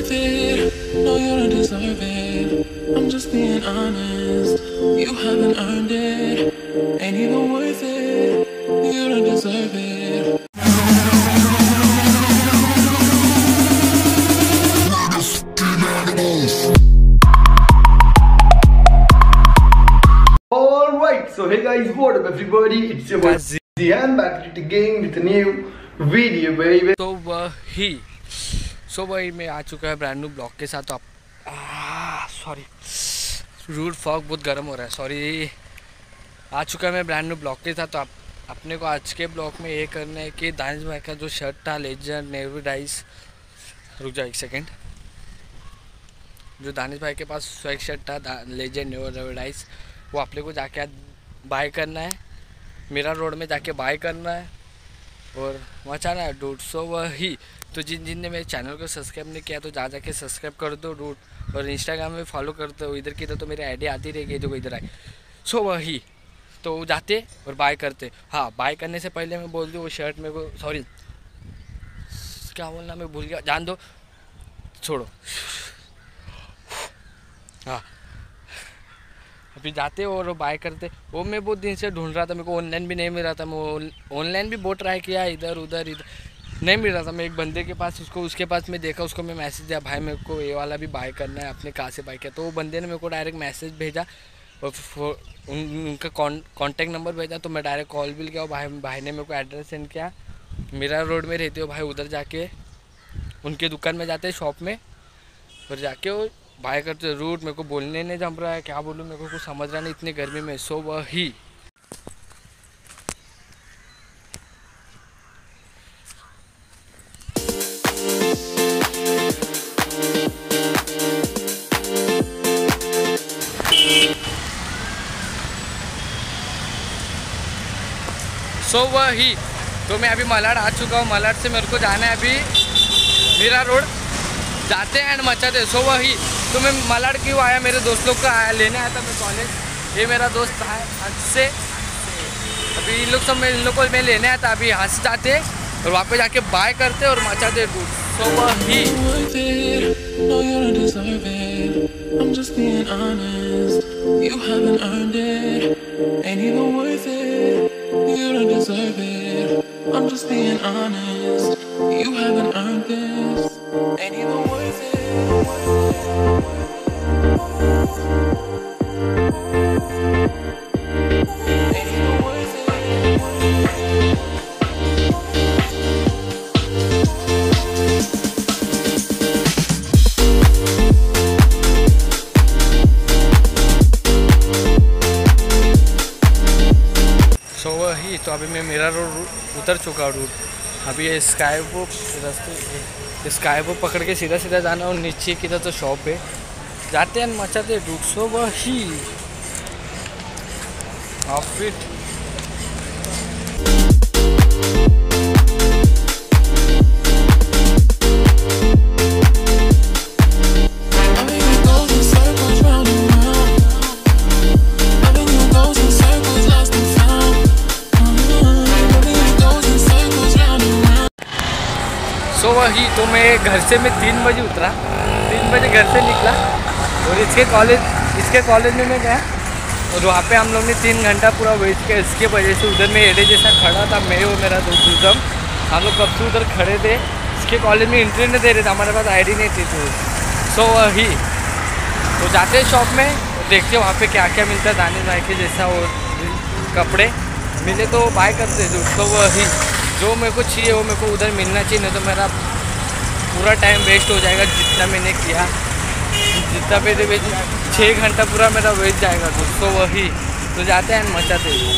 worth it. No, you don't deserve it. I'm just being honest. You haven't earned it. Ain't even worth it. You don't deserve it. Alright, so hey guys, what up everybody? It's your boy Zian back at again with a new video baby. So वही मैं आ चुका है brand new blog के साथ। तो आप sorry root fog बहुत गर्म हो रहा है, सॉरी। आ चुका है मैं ब्रांड न्यू ब्लॉग के साथ। तो आप अपने को आज के ब्लॉग में ये करना है कि दानिश भाई का जो शर्ट था लेजेंड नेवी डाइस, रुक जाओ एक सेकेंड, जो दानिश भाई के पास स्वेग शर्ट था लेजेंड नेवी डाइस, वो अपने को जाके बाय करना है, मेरा रोड में जाके बाय करना है और मचाना है डूड। सो वही तो जिन ने मेरे चैनल को सब्सक्राइब नहीं किया तो जाके सब्सक्राइब कर दो डूड, और इंस्टाग्राम में फॉलो कर दो। इधर की तो मेरी आईडी आती रहेगी जो इधर आई। सो वही तो जाते और बाय करते। हाँ, बाय करने से पहले मैं बोल दूँ वो शर्ट मेरे को, सॉरी क्या बोलना मैं भूल गया, जान दो, छोड़ो। हाँ, अभी जाते और बाय करते। वो मैं बहुत दिन से ढूंढ रहा था, मेरे को ऑनलाइन भी नहीं मिल रहा था। मैं ऑनलाइन भी बहुत ट्राई किया, इधर उधर नहीं मिल रहा था। मैं एक बंदे के पास उसके पास मैं देखा, उसको मैं मैसेज दिया, भाई मेरे को ये वाला भी बाय करना है, आपने कहाँ से बाय किया? तो वो बंदे ने मेरे को डायरेक्ट मैसेज भेजा और उनका कॉन्टैक्ट नंबर भेजा। तो मैं डायरेक्ट कॉल भी किया, भाई ने मेरे को एड्रेस सेंड किया, मेरा रोड में रहते हो भाई, उधर जाके उनके दुकान में जाते शॉप में और जाके वो बाय करते। रूट मेरे को बोलने नहीं जम रहा है, क्या बोलूँ, मेरे को कुछ समझ रहा नहीं इतनी गर्मी में। सो वही तो मैं अभी मलाड आ चुका हूँ। मलाड से मेरे को जाना है अभी मीरा रोड, जाते हैं एंड मचाते। सो वही तो मैं मलाड क्यों आया, मेरे दोस्त लोग को लेने आया था मैं कॉलेज। ये मेरा दोस्त है हंस से, अभी इन लोग को मैं लेने आया था। अभी यहाँ से जाते और वहाँ पे जाके बाय करते और मचाते दूध। सो वही You don't deserve it. I'm just being honest. You haven't earned this. Ain't even worth it. Ain't even worth it. तो अभी मैं मेरा रोड उतर चुका हूँ। अभी ये स्काई वो रास्ते स्काई वो पकड़ के सीधा जाना और नीचे की तो शॉप है, जाते हैं मचाते डूड। सो वही आउटफिट तो वही तो मैं घर से 3 बजे उतरा, 3 बजे घर से निकला और इसके कॉलेज में मैं गया और वहाँ पे हम लोग ने 3 घंटा पूरा वेट किया। इसके वजह से उधर में एडे जैसा खड़ा था, मैं और मेरा दोस्त उधम, हम लोग कब से उधर खड़े थे। इसके कॉलेज में एंट्री नहीं दे रहे थे, हमारे पास आईडी नहीं थी। तो वही तो जाते शॉप में देखते वहाँ पे क्या क्या मिलता है दानिश भाई के जैसा, और कपड़े मिले तो बाय करते। तो वही जो मेरे को चाहिए वो मेरे को उधर मिलना चाहिए, नहीं तो मेरा पूरा टाइम वेस्ट हो जाएगा जितना मैंने किया। जितना पे 6 घंटा पूरा मेरा वेस्ट जाएगा। तो वही तो जाते हैं मचाते।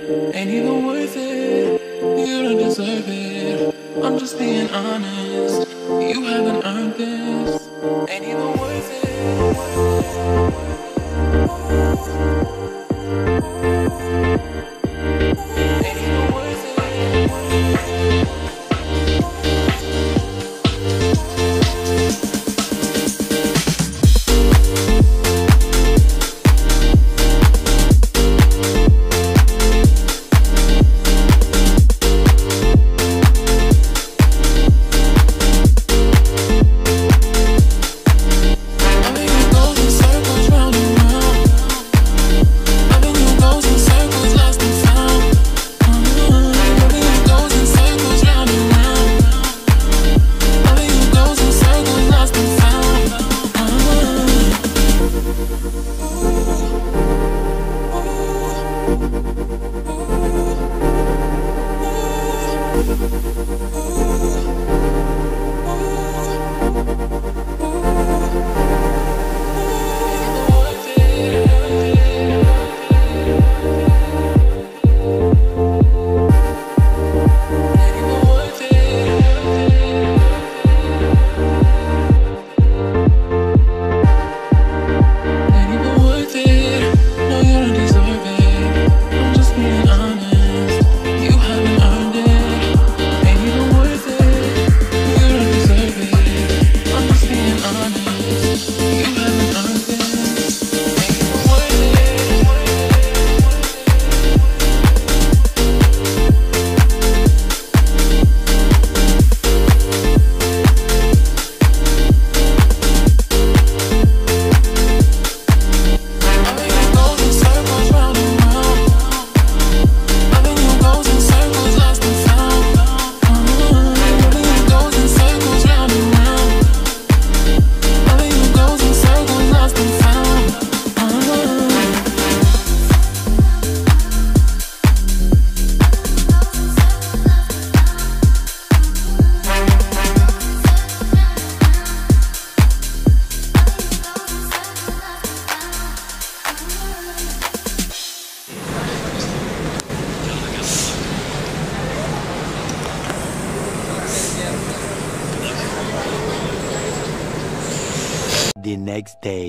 Ain't even worth it. You don't deserve it. I'm just being honest. You haven't earned this. Ain't even worth it. Ain't even worth it. The next day.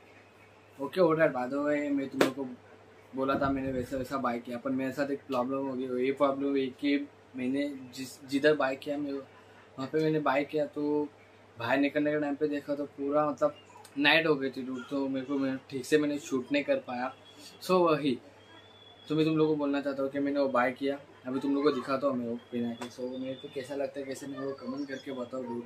Okay हो रहा है। बाद में मैं तुम लोग को बोला था मैंने वैसा वैसा बाय किया, पर मेरे साथ एक प्रॉब्लम हो गई। ये प्रॉब्लम हुई कि मैंने जिधर बाय किया मैं वहाँ पे मैंने बाय किया, तो बाहर निकलने के टाइम पे देखा तो पूरा मतलब नाइट हो गई थी दूर, तो मेरे को मैं ठीक से मैंने शूट नहीं कर पाया। सो वही तो मैं तुम लोग को बोलना चाहता हूँ कि मैंने वो बाय किया, अभी तुम लोग को दिखाता हूँ मैं वो पहना के। सो मेरे को कैसा लगता है कैसे मेरे को कमेंट करके बताओ दूर।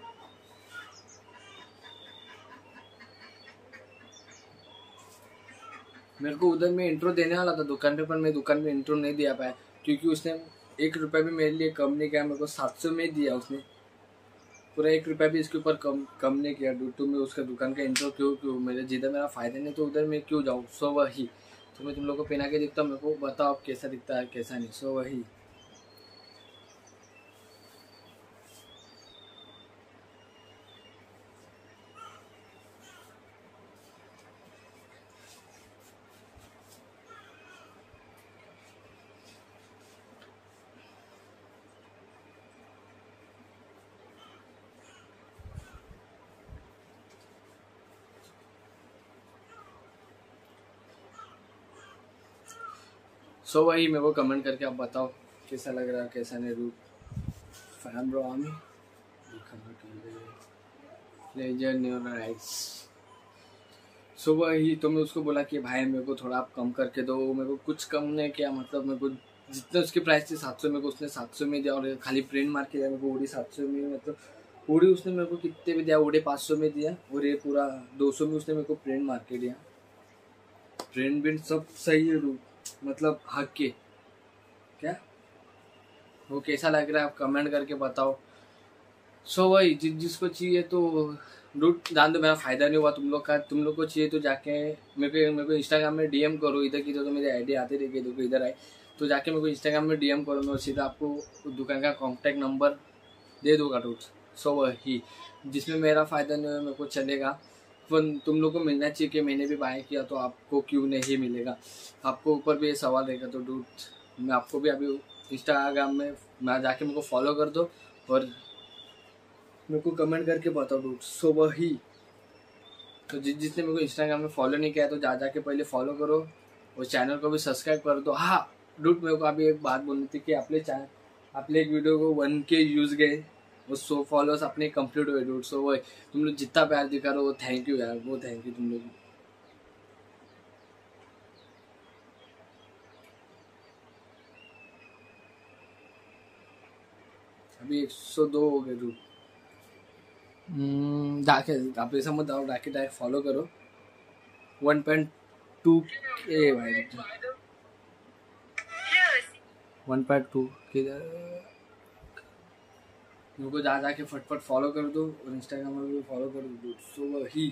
मेरे को उधर मैं इंट्रो देने वाला था दुकान पे, पर मैं दुकान पे इंट्रो नहीं दिया पाया क्योंकि उसने 1 रुपया भी मेरे लिए कम नहीं किया। मेरे को 700 में दिया उसने, पूरा 1 रुपया भी इसके ऊपर कम नहीं किया। तो मैं उसका दुकान का इंट्रो क्यों मेरे जिधर मेरा फ़ायदा नहीं तो उधर मैं क्यों जाऊँ। सो वही तो मैं तुम लोग को पहना के दिखता हूँ, मेरे को बताओ आप कैसा दिखता है कैसा नहीं। सो वही वही मेरे को कमेंट करके आप बताओ कैसा लग रहा है कैसा नहीं। रूट फैन ब्रो आमी लेजर न्यूराइट्स। सो वही तो मैं उसको बोला कि भाई मेरे को थोड़ा आप कम करके दो। मेरे को कुछ कम नहीं किया, मतलब मेरे को जितना उसकी प्राइस थी 700 मेरे को उसने 700 में दिया, और खाली प्रिंट मार के दिया मेरे को उड़ी 700 में। मतलब उड़ी उसने मेरे को कितने भी दिया, उड़ी 500 में दिया, और ये पूरा 200 में उसने मेरे को प्रिंट मार के दिया। प्रिंट सब सही है रूट, मतलब हक के क्या वो कैसा लग रहा है आप कमेंट करके बताओ। सो वही जिसको चाहिए तो रूट जान दो, मेरा फायदा नहीं हुआ तुम लोग का। तुम लोग को चाहिए तो जाके मेरे को इंस्टाग्राम में डीएम करो। इधर की तो मेरी आईडी आती रहेगी, देखो इधर आए तो जाके मेरे को इंस्टाग्राम में डीएम करो, मैं सीधा आपको दुकान का कॉन्टैक्ट नंबर दे दूँगा रूट। सो वही जिसमें मेरा फ़ायदा नहीं हुआ मेरे को चलेगा, पर तुम लोग को मिलना चाहिए कि मैंने भी बाय किया तो आपको क्यों नहीं मिलेगा। आपको ऊपर भी ये सवाल रहेगा, तो डूट मैं आपको भी अभी इंस्टाग्राम में मैं जाके मेरे को फॉलो कर दो और मेरे को कमेंट करके बताओ डूड। सो वही तो जिसने मेरे को इंस्टाग्राम में फॉलो नहीं किया तो जाके पहले फॉलो करो और चैनल को भी सब्सक्राइब कर दो। हाँ डूड, मेरे को अभी एक बात बोलनी थी कि आपने एक वीडियो को 1K व्यूज गए, वो 100 फॉलोअर्स अपने कंप्लीट हुए डूड। सो वो तुम लोग जितना प्यार दिखा रहे हो वो थैंक यू यार, वो थैंक यू तुम लोग। अभी 102 हो गए डूड। जाके आप ऐसा मत आओ, जाके डायरेक्ट फॉलो करो। 1.2K भाई, 1.2 मेरे को जाके फटफट फॉलो कर दो और इंस्टाग्राम में भी फॉलो कर दो। सो वही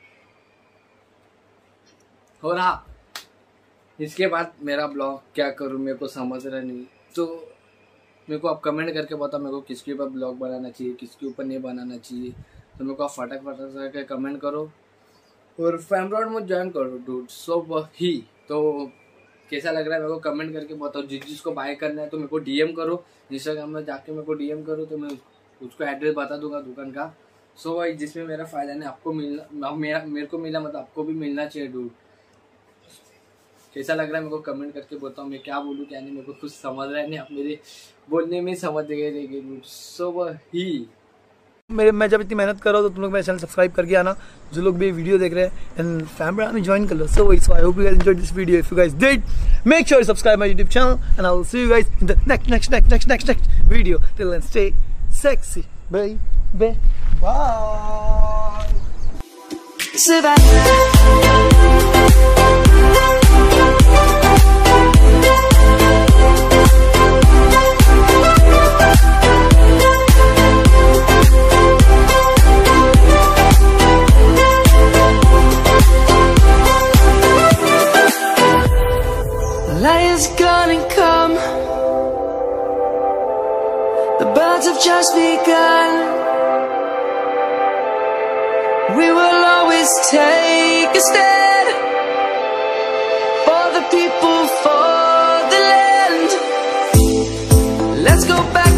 हो रहा। इसके बाद मेरा ब्लॉग क्या करूँ मेरे को समझ रहा नहीं, तो मेरे को आप कमेंट करके बताओ मेरे को किसके ऊपर ब्लॉग बनाना चाहिए, किसके ऊपर नहीं बनाना चाहिए। तो मेरे को आप फटाक करके कमेंट करो और फैमरॉड में ज्वाइन करो डूड। सो वही तो कैसा लग रहा है मेरे को कमेंट करके बताओ। जिसको बाय करना है तो मेरे को डीएम करो, इंस्टाग्राम में जाके मेरे को डीएम करो तो मैं उसको एड्रेस बता दूंगा दुकान का। सो भाई जिसमें मेरा फायदा नहीं, आपको मिलना, मेरे को मिला मतलब आपको भी मिलना चाहिए डूड। कैसा लग रहा है मेरे को कमेंट करके बताओ। मैं क्या बोलूँ क्या नहीं, मेरे को कुछ समझ रहा है नहीं, आप मेरे बोलने में समझ गए डूड। सो वही मैं जब इतनी मेहनत कर रहा हूँ तो तुम लोग मेरे चैनल सब्सक्राइब करके आना, जो लोग भी वीडियो देख रहे हैं, एंड फैमिली में ज्वाइन कर लो। So I hope you guys enjoyed this video. If you guys did, make sure you subscribe my YouTube channel and I will see you guys in the next video. Till then, stay sexy, baby. Light is gonna come. The birds have just begun. We will always take a stand for the people, for the land. Let's go back